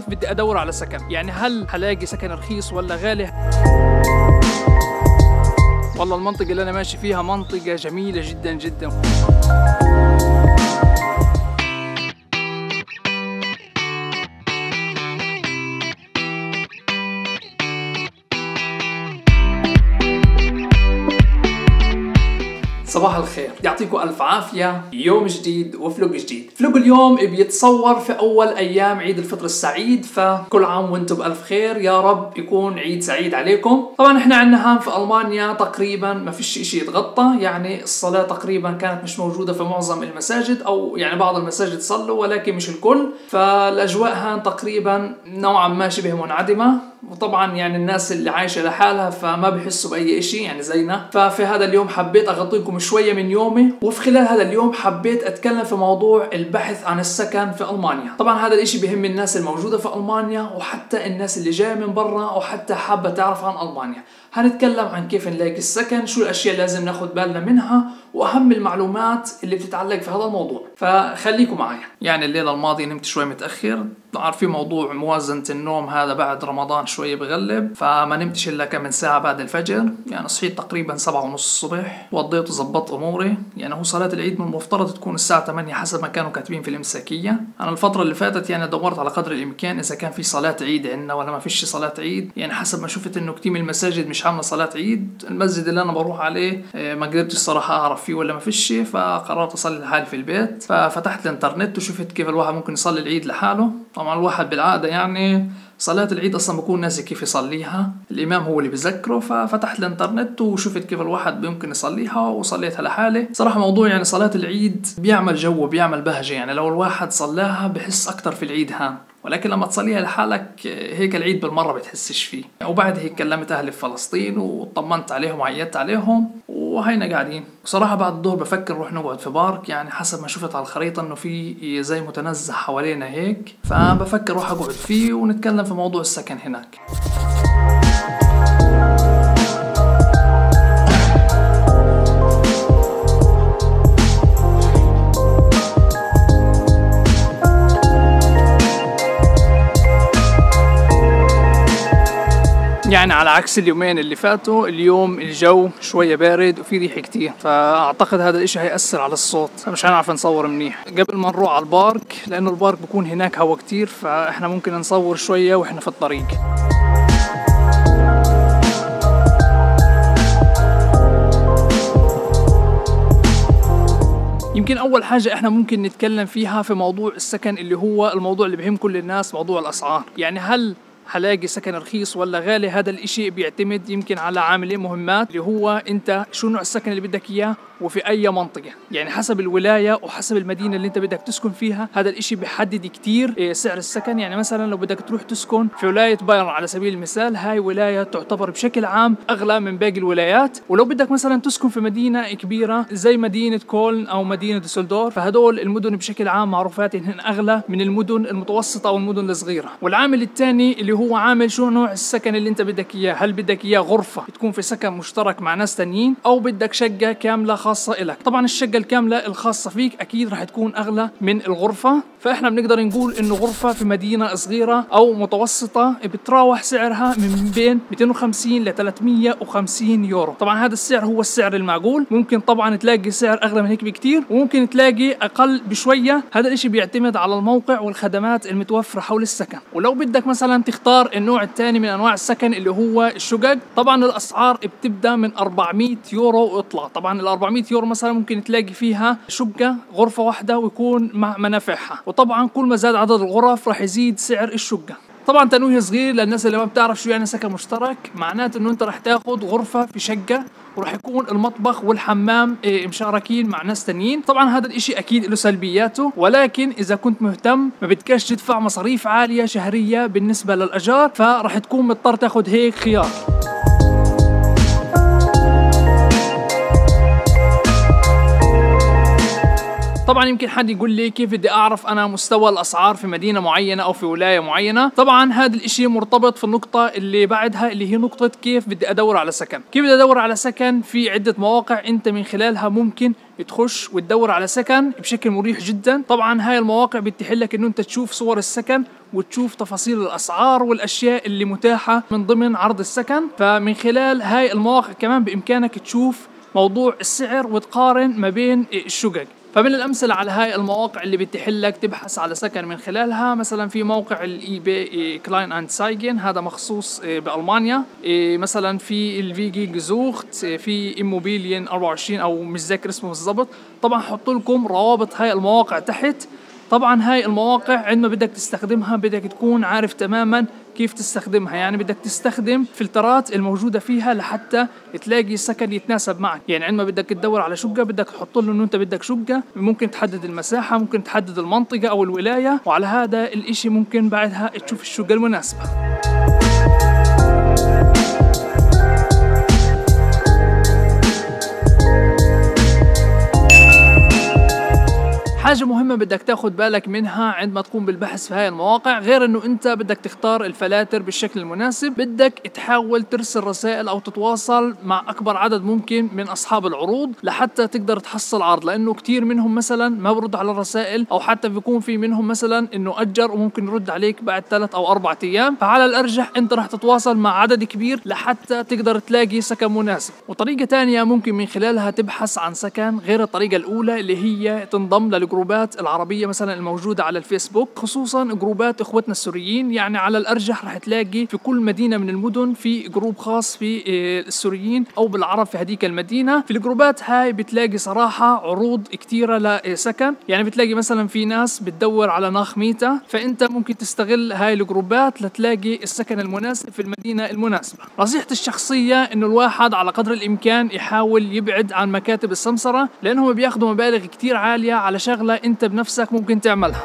كيف بدي ادور على سكن، يعني هل هلاقي سكن رخيص ولا غالي. والله المنطقة اللي انا ماشي فيها منطقة جميلة جدا جدا. صباح الخير، يعطيكم ألف عافية. يوم جديد وفلوق جديد. فلوق اليوم بيتصور في أول أيام عيد الفطر السعيد، فكل عام وانتم بألف خير، يا رب يكون عيد سعيد عليكم. طبعا احنا عندنا هان في ألمانيا تقريبا ما فيش إشي يتغطى، يعني الصلاة تقريبا كانت مش موجودة في معظم المساجد، أو يعني بعض المساجد صلوا ولكن مش الكل، فالأجواء هان تقريبا نوعا ما شبه منعدمة. وطبعا يعني الناس اللي عايشة لحالها فما بيحسوا بأي إشي يعني زينا. ففي هذا اليوم حبيت أغطيكم شوية من يومي، وفي خلال هذا اليوم حبيت أتكلم في موضوع البحث عن السكن في ألمانيا. طبعا هذا الإشي بهم الناس الموجودة في ألمانيا، وحتى الناس اللي جاية من برا وحتى حابة تعرف عن ألمانيا. هنتكلم عن كيف نلاقي السكن، شو الأشياء اللي لازم ناخد بالنا منها، وأهم المعلومات اللي بتتعلق في هذا الموضوع. فخليكم معايا. يعني الليلة الماضية نمت شوي متأخر، عارفين موضوع موازنة النوم هذا بعد رمضان شوي بغلب، فما نمتش إلا كم ساعة بعد الفجر. يعني صحيت تقريبا 7:30 الصبح، وضيت وظبطت أموري. يعني هو صلاة العيد من المفترض تكون الساعة 8 حسب ما كانوا كاتبين في الإمساكية. أنا الفترة اللي فاتت يعني دورت على قدر الإمكان إذا كان في صلاة عيد عندنا ولا ما فيش صلاة عيد. يعني حسب ما شفت إنه كتير من المساجد مش عاملة صلاة عيد. المسجد اللي أنا بروح عليه ما قدرتش الصراحة أعرف فيه ولا ما فيش، فقررت أصلي لحالي في البيت. ففتحت الإنترنت وشفت كيف الواحد ممكن يصلي العيد لحاله. طبعا الواحد بالعادة يعني صلاة العيد أصلا بكون ناسي كيف يصليها، الإمام هو اللي بذكره. ففتحت الإنترنت وشفت كيف الواحد ممكن يصليها وصليتها لحالي. صراحة موضوع يعني صلاة العيد بيعمل جو، بيعمل بهجة. يعني لو الواحد صلاها بحس أكتر في العيد هان، ولكن لما تصليها لحالك هيك العيد بالمرة بتحسش فيه. وبعد هيك كلمت أهلي في فلسطين وطمنت عليهم وعيدت عليهم، وهينا قاعدين. بصراحة بعد الظهر بفكر نروح نقعد في بارك، يعني حسب ما شفت على الخريطة إنه في زي متنزه حوالينا هيك، فبفكر روح أقعد فيه ونتكلم في موضوع السكن هناك. يعني على عكس اليومين اللي فاتوا، اليوم الجو شوية بارد وفي ريح كتير، فأعتقد هذا الاشي هيأثر على الصوت، فمش هنعرف نصور منيح. قبل ما نروح على البارك، لأنه البارك بكون هناك هوا كتير، فإحنا ممكن نصور شوية وإحنا في الطريق. يمكن أول حاجة إحنا ممكن نتكلم فيها في موضوع السكن، اللي هو الموضوع اللي بهم كل الناس، موضوع الأسعار. يعني هل هلاقي سكن رخيص ولا غالي؟ هذا الاشي بيعتمد يمكن على عاملين مهمات، اللي هو انت شو نوع السكن اللي بدك اياه وفي اي منطقة. يعني حسب الولاية وحسب المدينة اللي انت بدك تسكن فيها، هذا الاشي بيحدد كتير سعر السكن. يعني مثلا لو بدك تروح تسكن في ولاية بايرن على سبيل المثال، هاي ولاية تعتبر بشكل عام اغلى من باقي الولايات. ولو بدك مثلا تسكن في مدينة كبيرة زي مدينة كولن او مدينة دوسلدورف، فهدول المدن بشكل عام معروفات انهن اغلى من المدن المتوسطة او المدن الصغيرة. والعامل الثاني اللي هو عامل شو نوع السكن اللي انت بدك اياه. هل بدك اياه غرفة تكون في سكن مشترك مع ناس تانيين، او بدك شقة كاملة خاصة إلك؟ طبعا الشقة الكاملة الخاصة فيك اكيد رح تكون اغلى من الغرفة. فاحنا بنقدر نقول انه غرفة في مدينة صغيرة او متوسطة بتراوح سعرها من بين 250 ل 350 يورو. طبعا هذا السعر هو السعر المعقول. ممكن طبعا تلاقي سعر اغلى من هيك بكتير، وممكن تلاقي اقل بشوية. هذا الاشي بيعتمد على الموقع والخدمات المتوفرة حول السكن. ولو بدك مثلا تختار النوع الثاني من انواع السكن اللي هو الشقق، طبعا الاسعار بتبدا من 400 يورو واطلع. طبعا ال 400 يورو مثلا ممكن تلاقي فيها شقة غرفة واحدة ويكون مع منافعها، وطبعا كل ما زاد عدد الغرف راح يزيد سعر الشقة. طبعا تنويه صغير للناس اللي ما بتعرف شو يعني سكن مشترك، معناته انه انت راح تاخذ غرفة في شقة، وراح يكون المطبخ والحمام مشاركين مع ناس تانيين. طبعا هذا الاشي اكيد له سلبياته، ولكن اذا كنت مهتم ما بدكش تدفع مصاريف عالية شهرية بالنسبة للاجار، فراح تكون مضطر تاخذ هيك خيار. طبعا يمكن حد يقول لي كيف بدي اعرف انا مستوى الاسعار في مدينه معينه او في ولايه معينه؟ طبعا هذا الاشي مرتبط في النقطه اللي بعدها اللي هي نقطه كيف بدي ادور على سكن. كيف بدي ادور على سكن؟ في عده مواقع انت من خلالها ممكن تخش وتدور على سكن بشكل مريح جدا. طبعا هاي المواقع بتتيح لك انه انت تشوف صور السكن وتشوف تفاصيل الاسعار والاشياء اللي متاحه من ضمن عرض السكن. فمن خلال هاي المواقع كمان بامكانك تشوف موضوع السعر وتقارن ما بين الشقق. فمن الامثله على هاي المواقع اللي بتتيح لك تبحث على سكن من خلالها مثلا في موقع الاي بي كلاين اند سايجن، هذا مخصوص بالمانيا. مثلا في الفيجي جزوخت، في اموبيليين 24 او مش ذاكر اسمه بالضبط. طبعا حط لكم روابط هاي المواقع تحت. طبعا هاي المواقع عندما بدك تستخدمها بدك تكون عارف تماما كيف تستخدمها، يعني بدك تستخدم فلترات الموجودة فيها لحتى تلاقي سكن يتناسب معك. يعني عندما بدك تدور على شقة بدك تحط له انه انت بدك شقة، ممكن تحدد المساحة، ممكن تحدد المنطقة او الولاية، وعلى هذا الاشي ممكن بعدها تشوف الشقة المناسبة. حاجة مهمة بدك تاخد بالك منها عندما تقوم بالبحث في هاي المواقع، غير انه انت بدك تختار الفلاتر بالشكل المناسب، بدك تحاول ترسل رسائل او تتواصل مع اكبر عدد ممكن من اصحاب العروض لحتى تقدر تحصل عرض، لانه كتير منهم مثلا ما برد على الرسائل، او حتى بيكون في منهم مثلا انه اجر وممكن يرد عليك بعد 3 أو 4 ايام. فعلى الارجح انت راح تتواصل مع عدد كبير لحتى تقدر تلاقي سكن مناسب. وطريقة تانية ممكن من خلالها تبحث عن سكن غير الطريقة الاولى اللي هي تنضم للجروبات العربية مثلا الموجودة على الفيسبوك، خصوصا جروبات اخوتنا السوريين. يعني على الارجح رح تلاقي في كل مدينة من المدن في جروب خاص في السوريين او بالعرب في هذيك المدينة. في الجروبات هاي بتلاقي صراحة عروض كتيرة لسكن، يعني بتلاقي مثلا في ناس بتدور على ناخ ميتا، فانت ممكن تستغل هاي الجروبات لتلاقي السكن المناسب في المدينة المناسبة. نصيحتي الشخصية انه الواحد على قدر الامكان يحاول يبعد عن مكاتب السمسرة، لانهم بياخذوا مبالغ كتير عالية على شغلة انت بنفسك ممكن تعملها.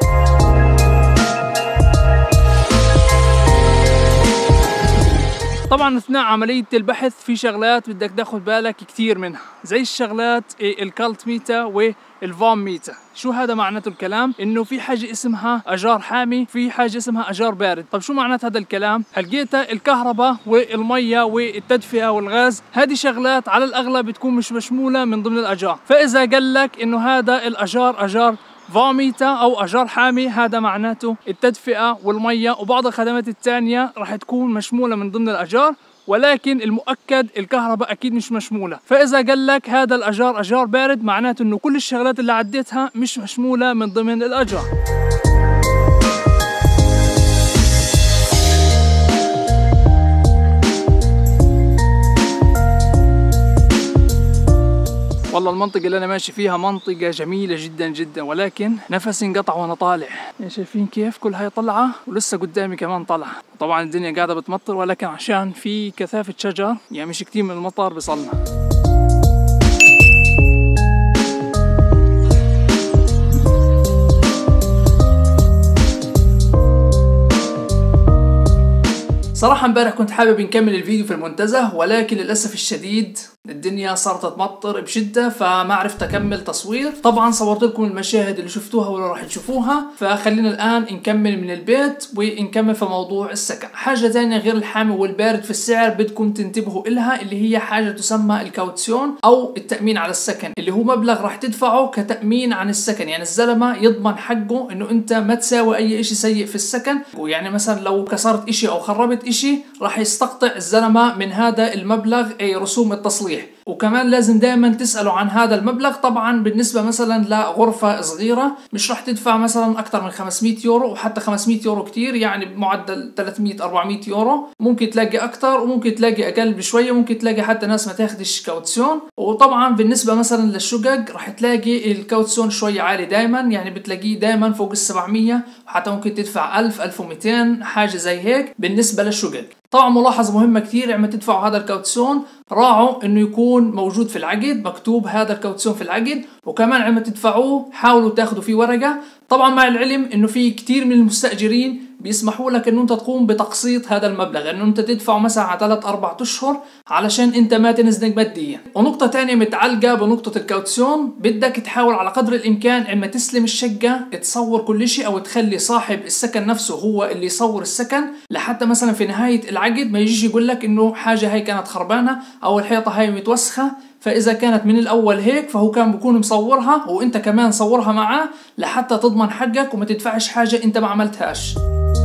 طبعا اثناء عملية البحث في شغلات بدك تاخد بالك كتير منها، زي الشغلات الكالت ميتا والفام ميتا. شو هذا معناته الكلام؟ انه في حاجة اسمها اجار حامي، في حاجة اسمها اجار بارد. طب شو معنات هذا الكلام؟ هلقيتها الكهرباء والمية والتدفئة والغاز، هذه شغلات على الاغلب بتكون مش مشمولة من ضمن الاجار. فاذا قال لك انه هذا الاجار اجار فاميتا او اجار حامي، هذا معناته التدفئة والمية وبعض الخدمات الثانية راح تكون مشمولة من ضمن الاجار، ولكن المؤكد الكهرباء اكيد مش مشموله. فاذا قال لك هذا الاجار اجار بارد، معناته انه كل الشغلات اللي عديتها مش مشموله من ضمن الاجار. والله المنطقة اللي أنا ماشي فيها منطقة جميلة جدا جدا، ولكن نفسي انقطع وأنا طالع. شايفين كيف كل هاي طلعة ولسه قدامي كمان طلعة. طبعا الدنيا قاعدة بتمطر، ولكن عشان في كثافة شجر يعني مش كتير من المطر بيصلنا. صراحة امبارح كنت حابب نكمل الفيديو في المنتزه، ولكن للأسف الشديد الدنيا صارت تمطر بشدة فما عرفت أكمل تصوير. طبعا صورت لكم المشاهد اللي شفتوها ولا راح تشوفوها، فخلينا الآن نكمل من البيت ونكمل في موضوع السكن. حاجة ثانية غير الحامي والبارد في السعر بدكم تنتبهوا إلها، اللي هي حاجة تسمى الكاوتسيون أو التأمين على السكن، اللي هو مبلغ راح تدفعه كتأمين عن السكن. يعني الزلمة يضمن حقه إنه أنت ما تساوي أي إشي سيء في السكن، ويعني مثلا لو كسرت إشي أو خربت إشي راح يستقطع الزلمة من هذا المبلغ أي رسوم التصليح. وكمان لازم دائما تسألوا عن هذا المبلغ. طبعا بالنسبة مثلا لغرفة صغيرة مش راح تدفع مثلا أكثر من 500 يورو، وحتى 500 يورو كتير، يعني بمعدل 300-400 يورو. ممكن تلاقي أكثر وممكن تلاقي أقل بشوية، ممكن تلاقي حتى ناس ما تاخدش كاوتسيون. وطبعا بالنسبة مثلا للشقق راح تلاقي الكاوتسيون شوية عالي دائما، يعني بتلاقيه دائما فوق 700، وحتى ممكن تدفع 1000-1200 حاجة زي هيك بالنسبة للشقق. طبعا ملاحظة مهمة كتير، لما تدفعوا هذا الكاوتسيون راعوا انه يكون موجود في العقد، مكتوب هذا الكاوتسيون في العقد. وكمان لما تدفعوه حاولوا تاخذوا فيه ورقة. طبعا مع العلم انه في كتير من المستأجرين بيسمحوا لك انه انت تقوم بتقسيط هذا المبلغ، انه انت تدفعه مثلا على 3-4 اشهر علشان انت ما تنزنق ماديا. ونقطة تانية متعلقة بنقطة الكاوتسيون، بدك تحاول على قدر الامكان اما تسلم الشقة تصور كل شيء، او تخلي صاحب السكن نفسه هو اللي يصور السكن، لحتى مثلا في نهاية العقد ما يجيش يقول لك انه حاجة هاي كانت خربانة او الحيطة هاي متوسخة. فإذا كانت من الأول هيك فهو كان بيكون مصورها وأنت كمان صورها معاه لحتى تضمن حقك وما تدفعش حاجة أنت ما عملتهاش.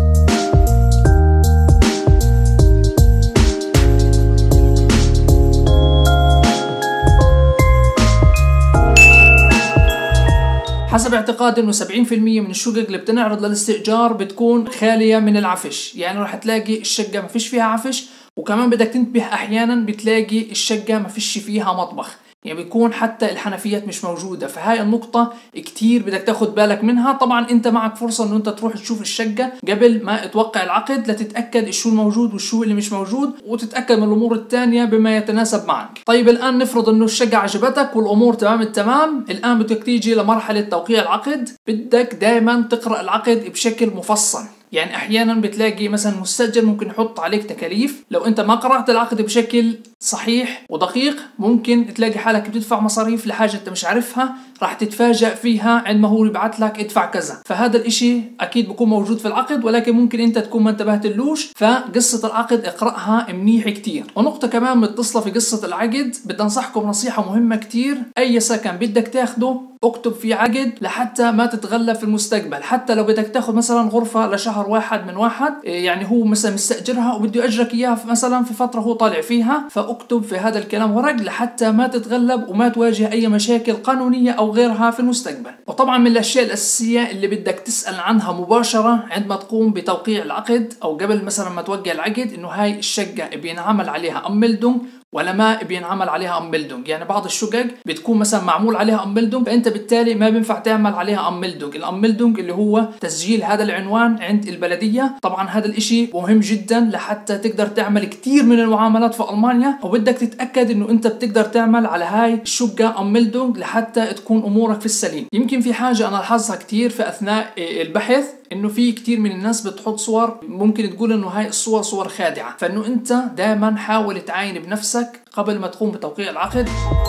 حسب اعتقادي انه 70% من الشقق اللي بتنعرض للاستئجار بتكون خالية من العفش، يعني راح تلاقي الشقة ما فيش فيها عفش، وكمان بدك تنتبه احيانا بتلاقي الشقة ما فيش فيها مطبخ، يعني بيكون حتى الحنفيات مش موجودة. فهاي النقطة كتير بدك تاخد بالك منها. طبعا انت معك فرصة انه انت تروح تشوف الشقة قبل ما توقع العقد لتتأكد شو الموجود وشو اللي مش موجود، وتتأكد من الامور التانية بما يتناسب معك. طيب الان نفرض انه الشقة عجبتك والامور تمام التمام، الان بدك تيجي لمرحلة توقيع العقد. بدك دائما تقرأ العقد بشكل مفصل، يعني احيانا بتلاقي مثلا مستأجر ممكن يحط عليك تكاليف، لو انت ما قرأت العقد بشكل صحيح ودقيق ممكن تلاقي حالك بتدفع مصاريف لحاجة انت مش عارفها، راح تتفاجأ فيها عندما هو يبعث لك ادفع كذا. فهذا الاشي اكيد بيكون موجود في العقد، ولكن ممكن انت تكون ما انتبهتلوش. فقصة العقد اقرأها منيح كتير. ونقطة كمان متصلة في قصة العقد، بدي انصحكم نصيحة مهمة كتير، اي سكن بدك تاخده اكتب فيه عقد لحتى ما تتغلب في المستقبل. حتى لو بدك تاخذ مثلا غرفة لشهر واحد من واحد، يعني هو مثلا مستأجرها وبده يأجرك اياها مثلا في فترة هو طالع فيها، فاكتب في هذا الكلام ورق لحتى ما تتغلب وما تواجه اي مشاكل قانونية او غيرها في المستقبل. وطبعا من الاشياء الاساسية اللي بدك تسأل عنها مباشرة عندما تقوم بتوقيع العقد او قبل مثلا ما توقع العقد، انه هاي الشقة بينعمل عليها أمبلدونج ولا ما بينعمل عليها أمبلدونج. يعني بعض الشقق بتكون مثلا معمول عليها أمبلدونج، فأنت بالتالي ما بينفع تعمل عليها أمبلدونج. الأمبلدونج اللي هو تسجيل هذا العنوان عند البلدية. طبعا هذا الاشي مهم جدا لحتى تقدر تعمل كتير من المعاملات في ألمانيا، وبدك تتأكد انه انت بتقدر تعمل على هاي الشقة أمبلدونج لحتى تكون أمورك في السليم. يمكن في حاجة أنا لاحظها كتير في أثناء البحث، انه في كتير من الناس بتحط صور ممكن تقول انه هاي الصور صور خادعة، فانه انت دائما حاول تعاين بنفسك قبل ما تقوم بتوقيع العقد.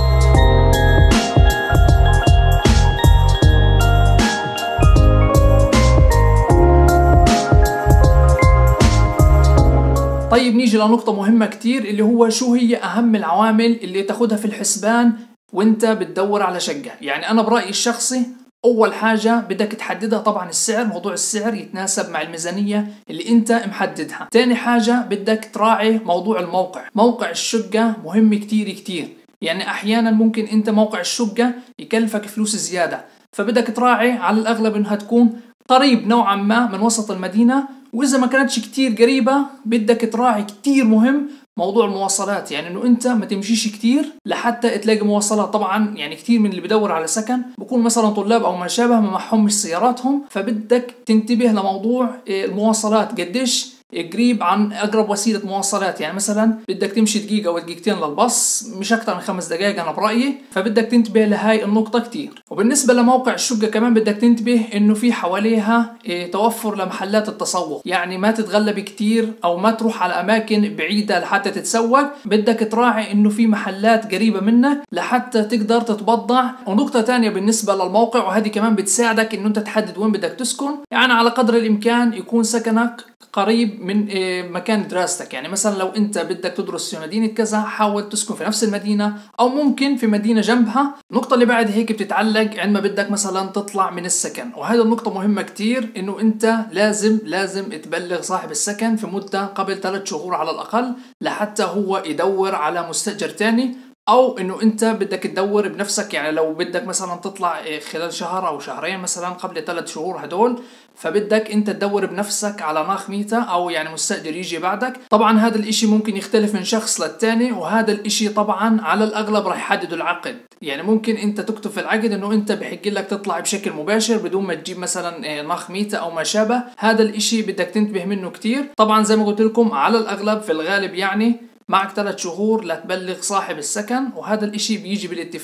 طيب نيجي لنقطة مهمة كتير، اللي هو شو هي اهم العوامل اللي تاخدها في الحسبان وانت بتدور على شقة. يعني انا برأيي الشخصي أول حاجة بدك تحددها طبعا السعر، موضوع السعر يتناسب مع الميزانية اللي أنت محددها. تاني حاجة بدك تراعي موضوع الموقع. موقع الشقة مهم كتير، يعني أحيانا ممكن أنت موقع الشقة يكلفك فلوس زيادة، فبدك تراعي على الأغلب أنها تكون قريب نوعا ما من وسط المدينة، وإذا ما كانتش كتير قريبة بدك تراعي كتير مهم موضوع المواصلات، يعني انه انت ما تمشيش كتير لحتى تلاقي مواصلات. طبعا يعني كتير من اللي بدور على سكن بكون مثلا طلاب او ما شابه ما معهمش سياراتهم، فبدك تنتبه لموضوع المواصلات قديش قريب عن اقرب وسيله مواصلات. يعني مثلا بدك تمشي دقيقه او دقيقتين للباص، مش اكثر من 5 دقائق انا برايي، فبدك تنتبه لهاي النقطه كتير. وبالنسبه لموقع الشقه كمان بدك تنتبه انه في حواليها توفر لمحلات التسوق، يعني ما تتغلب كتير او ما تروح على اماكن بعيده لحتى تتسوق، بدك تراعي انه في محلات قريبه منك لحتى تقدر تتبضع. ونقطه ثانيه بالنسبه للموقع، وهذه كمان بتساعدك انه انت تحدد وين بدك تسكن، يعني على قدر الامكان يكون سكنك قريب من مكان دراستك. يعني مثلا لو انت بدك تدرس في مدينة كذا حاول تسكن في نفس المدينة او ممكن في مدينة جنبها. النقطة اللي بعد هيك بتتعلق عندما بدك مثلا تطلع من السكن، وهذه النقطة مهمة كتير، انه انت لازم تبلغ صاحب السكن في مدة قبل 3 شهور على الاقل لحتى هو يدور على مستأجر تاني، او انه انت بدك تدور بنفسك. يعني لو بدك مثلا تطلع خلال شهر او شهرين مثلا قبل 3 شهور هدول، فبدك انت تدور بنفسك على ناخ ميتا او يعني مستأجر يجي بعدك. طبعا هذا الاشي ممكن يختلف من شخص للتاني، وهذا الاشي طبعا على الاغلب راح يحددوا العقد. يعني ممكن انت تكتب في العقد انه انت بحق لك تطلع بشكل مباشر بدون ما تجيب مثلا ناخ ميتا او ما شابه. هذا الاشي بدك تنتبه منه كتير. طبعا زي ما قلت لكم على الاغلب في الغالب يعني معك 3 شهور لتبلغ صاحب السكن، وهذا الاشي بيجي بالاتفاق.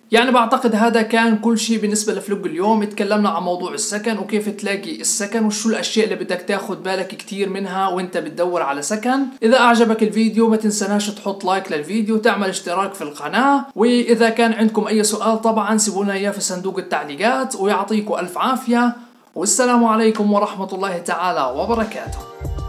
يعني بعتقد هذا كان كل شيء بالنسبة لفلوق اليوم. اتكلمنا عن موضوع السكن وكيف تلاقي السكن وشو الأشياء اللي بدك تاخد بالك كتير منها وانت بتدور على سكن. إذا أعجبك الفيديو ما تنسناش تحط لايك للفيديو وتعمل اشتراك في القناة، وإذا كان عندكم أي سؤال طبعا سيبونا إياه في صندوق التعليقات، ويعطيكم ألف عافية والسلام عليكم ورحمة الله تعالى وبركاته.